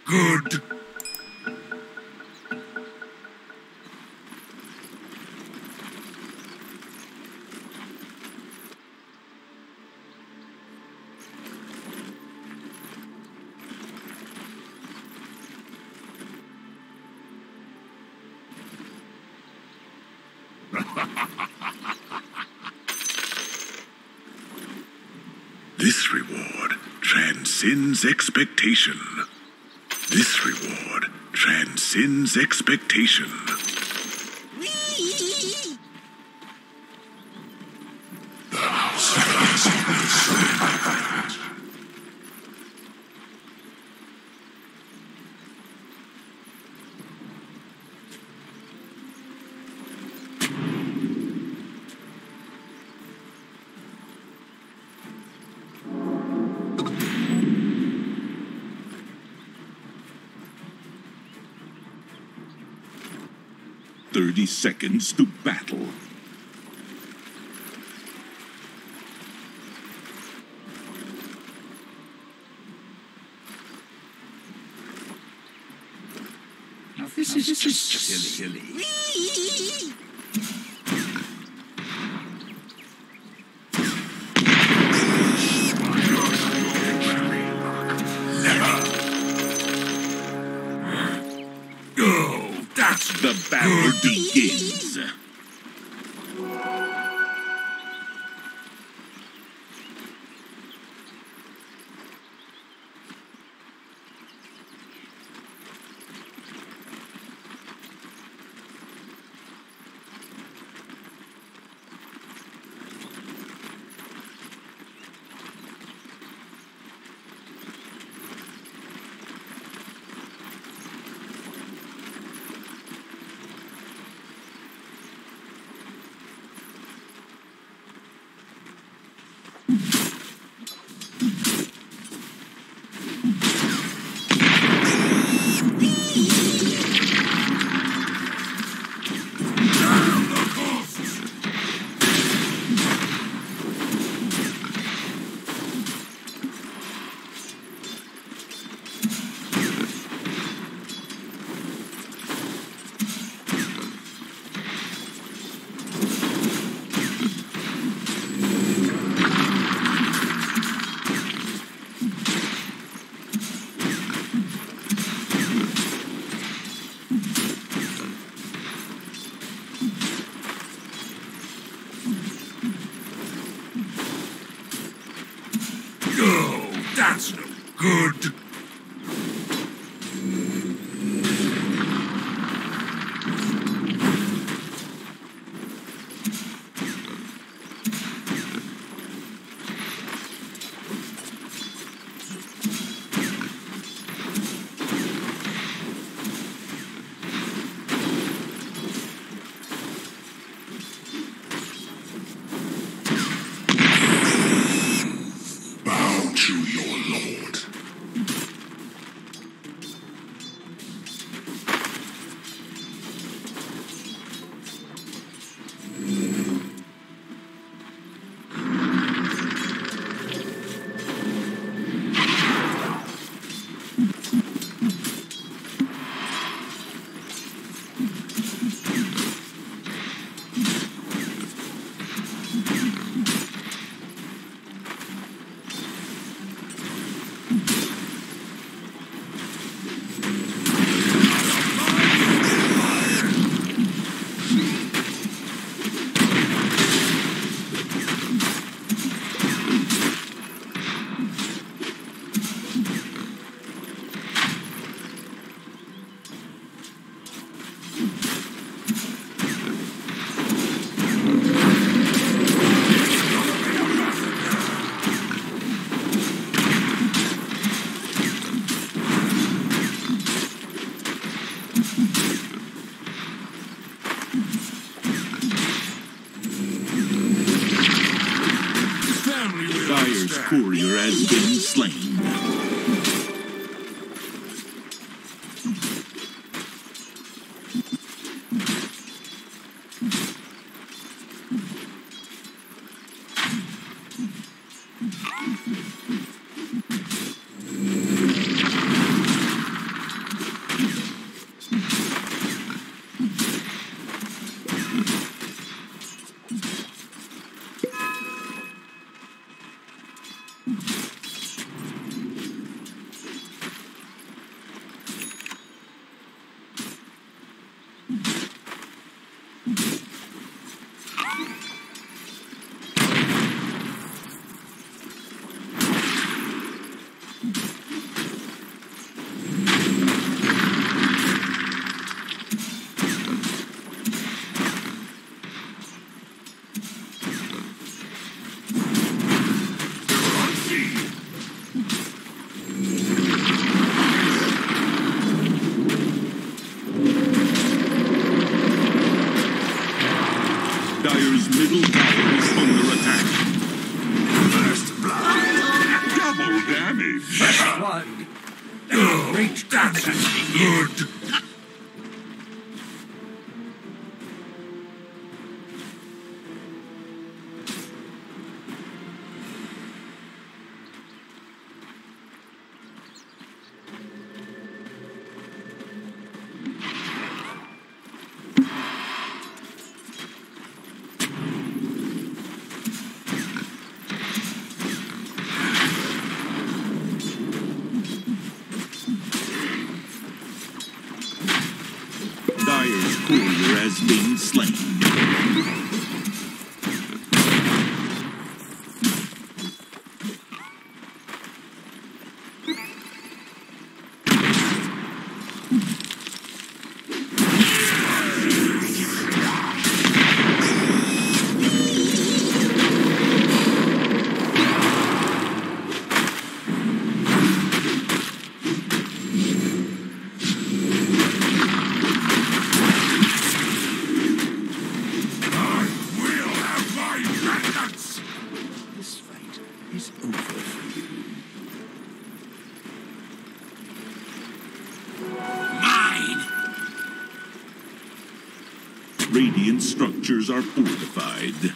good. This reward transcends expectation. This reward transcends expectation. The house has been 30 seconds to battle. Now this is just silly. The battle begins. That's no good. Dire's courier has been slain. Dire's middle tower is under attack. First blood. Double damage. First one. Great, that's good. Dire's courier has been slain. Radiant structures are fortified.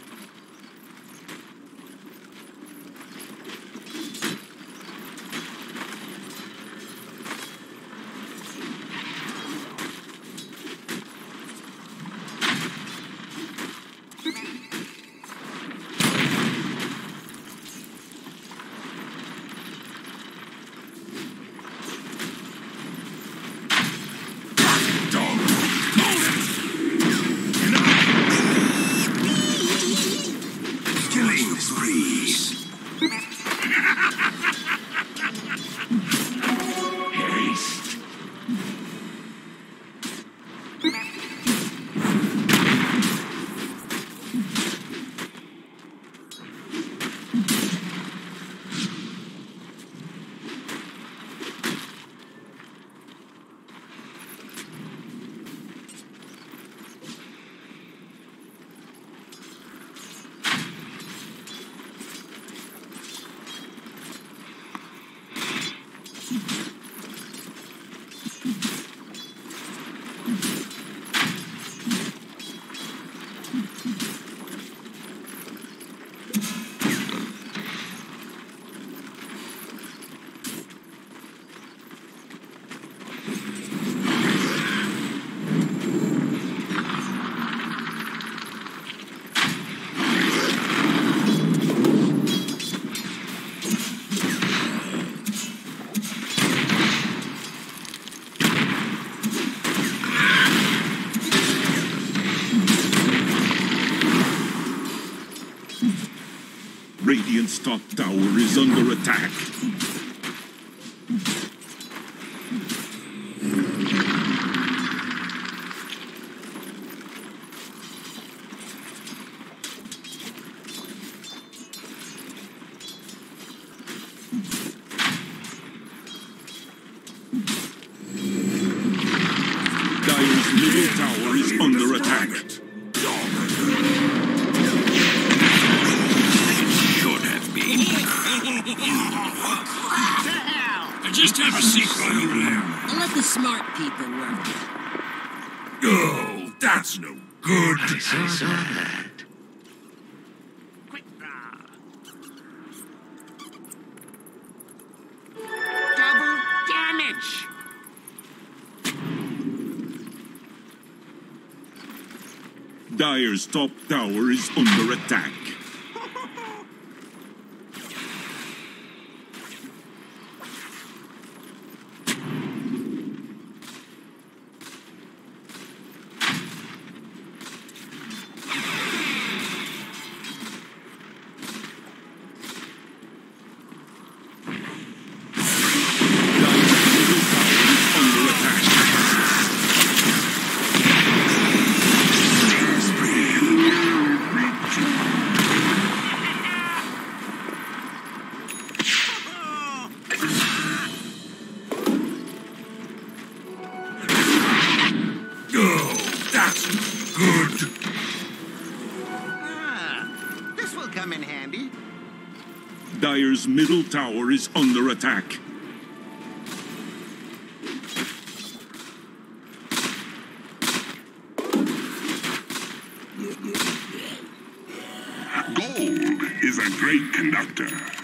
Radiant's top tower is under attack. Dire's middle tower is under attack. I just have a secret over there. Let the smart people work. Oh, that's no good. I saw that. Quick now. Double damage! Dire's top tower is under attack. come in handy. Dire's middle tower is under attack. Gold is a great conductor.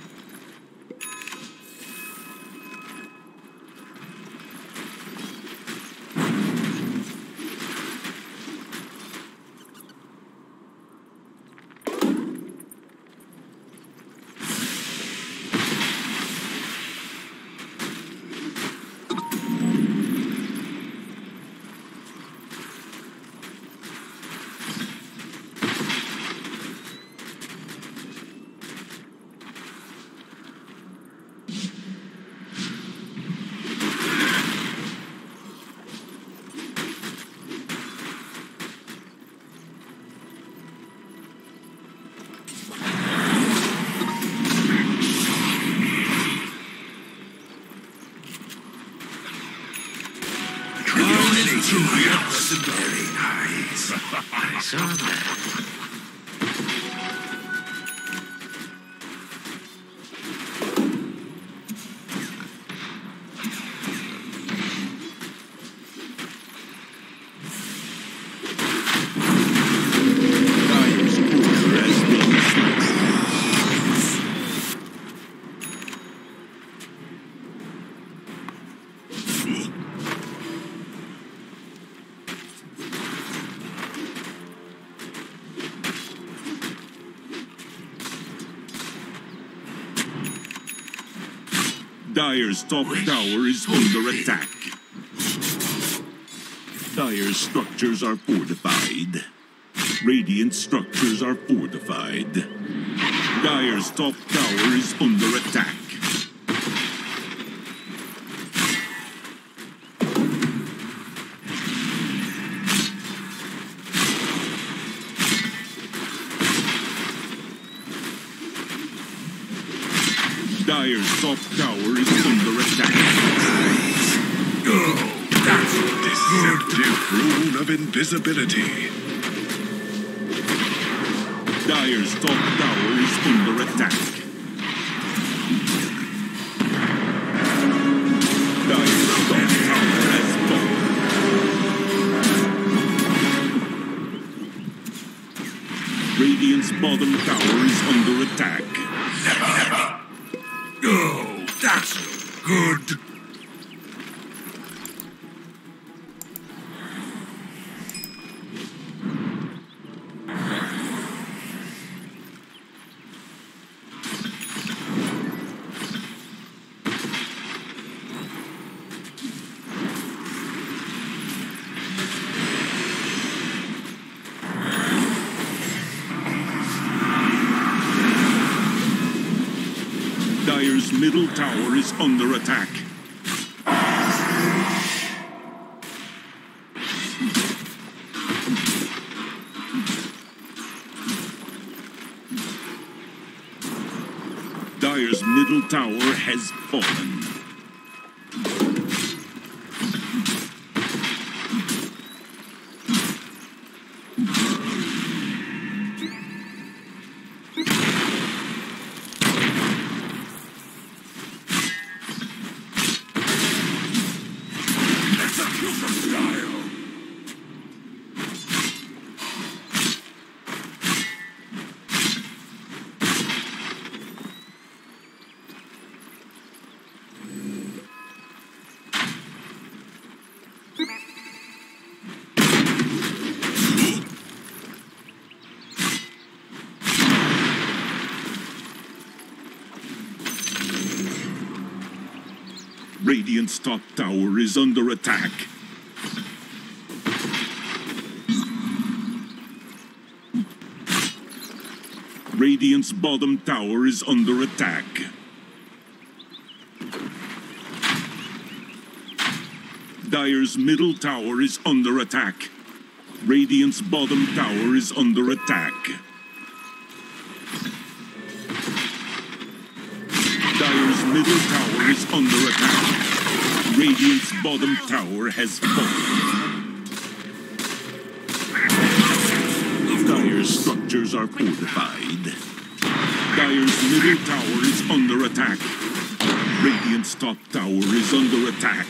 Very nice. I saw that. Dire's top tower is under attack. Dire's structures are fortified. Radiant structures are fortified. Dire's top tower is under attack. Dire's top tower is under attack. Oh, that's deceptive rune of invisibility. Dire's top tower is under attack. Dire's top tower has fallen. Radiant's bottom tower is under attack. Oh, that's good. Dire's middle tower is under attack. Dire's middle tower has fallen. Radiant's top tower is under attack. Radiant's bottom tower is under attack. Dire's middle tower is under attack. Radiant's bottom tower is under attack. Dire's middle tower is under attack. Radiant's bottom tower has fallen. Dire's structures are fortified. Dire's middle tower is under attack. Radiant's top tower is under attack.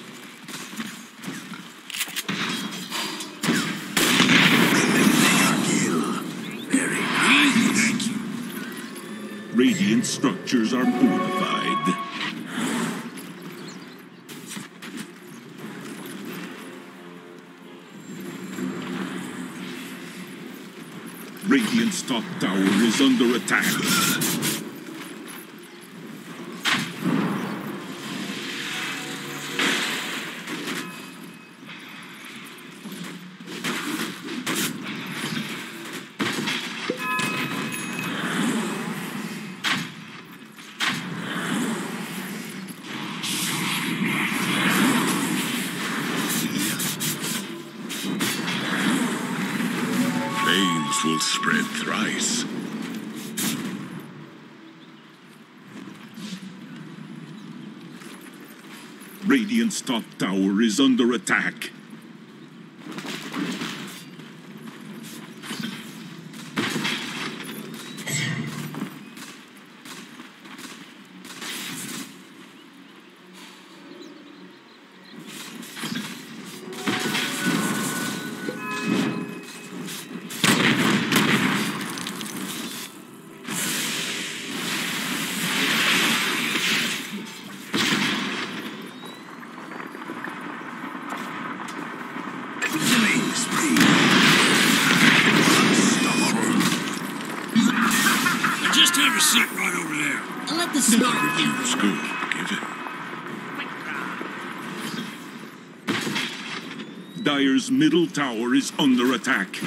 Very nice. Thank you. Radiant structures are fortified. Radiant's top tower is under attack. Flames will spread thrice. Radiant's top tower is under attack. Just have a seat right over there. I'll let the smart people. Scoop, give it. Dire's middle tower is under attack.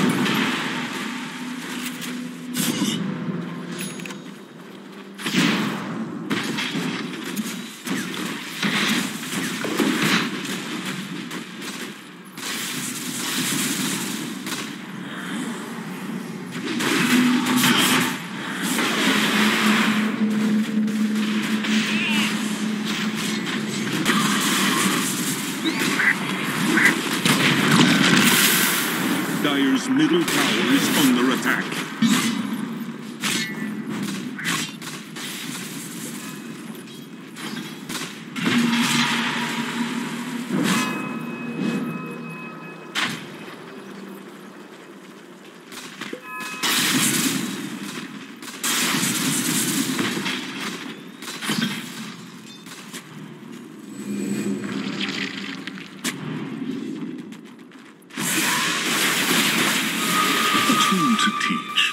Dire's middle tower is under attack. Tool to teach.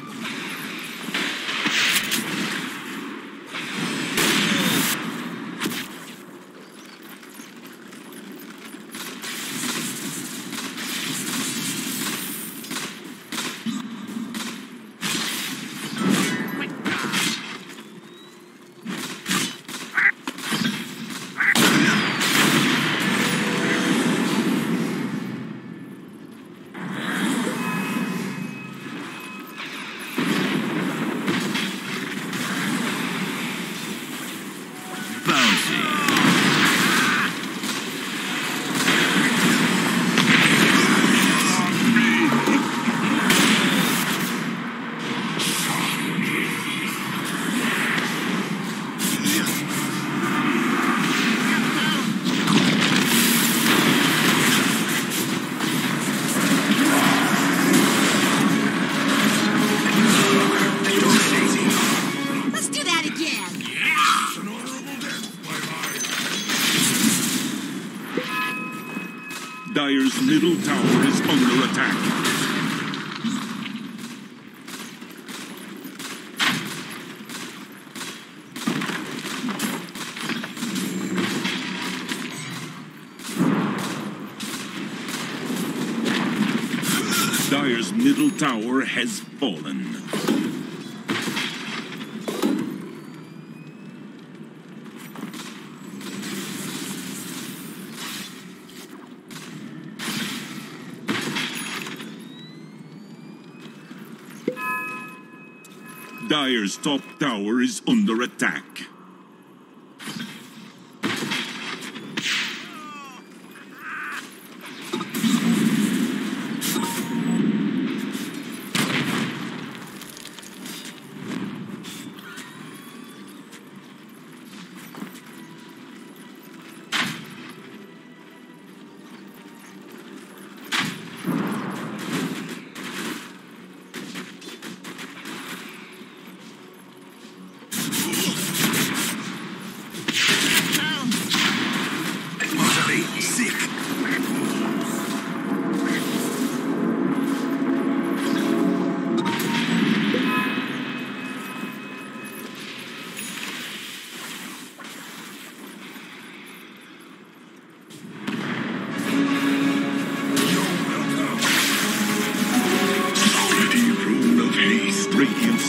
Let's do that again. An honorable death, my Dire's middle tower is under attack. Dire's middle tower has fallen. Dire's top tower is under attack.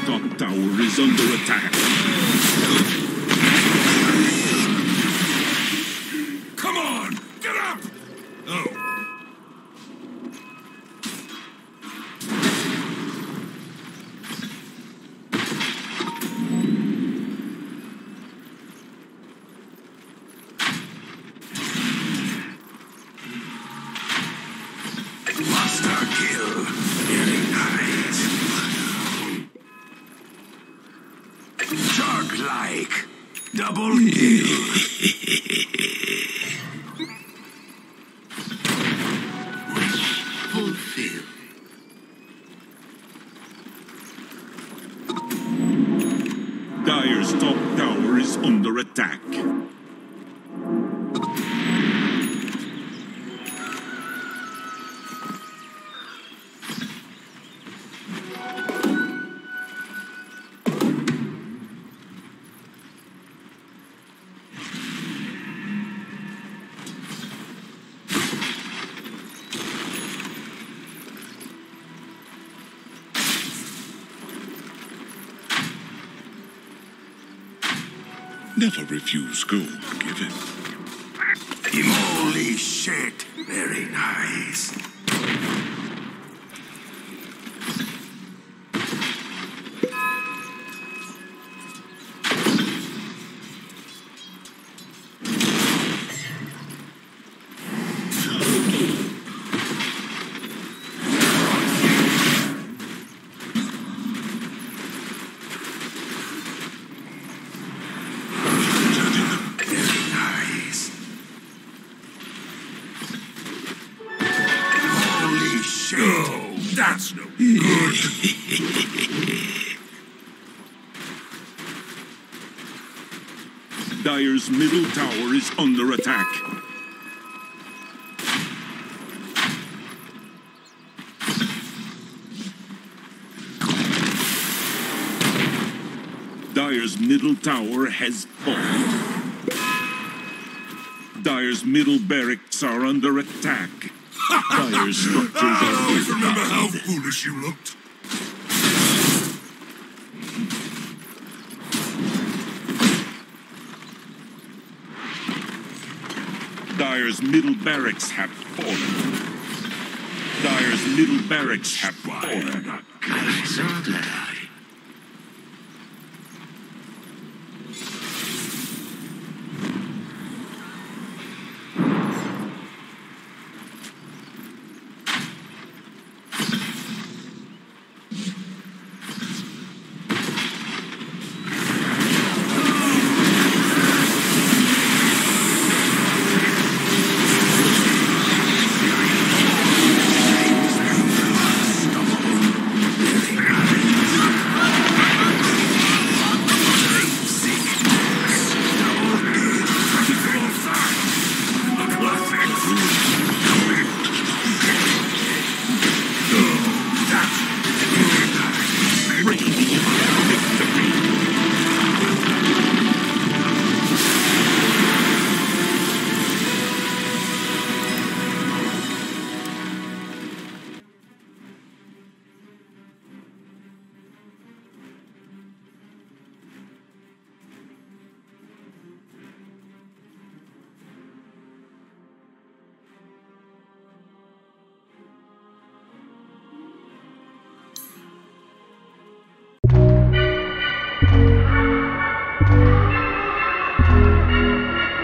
top tower is under attack. Come on! Get up! Oh. Monster kill. Very nice. Shark-like. Double kill. Wish fulfilled. Dire's top tower is under attack. Never refuse gold given. Holy shit. Very nice. Oh, that's no good. Dire's middle tower is under attack. Dire's middle tower has fallen. Dire's middle barracks are under attack. Dire's structures I are always remember how fortified. foolish you looked. Dire's middle barracks have fallen. Dire's middle barracks have fallen. I saw that.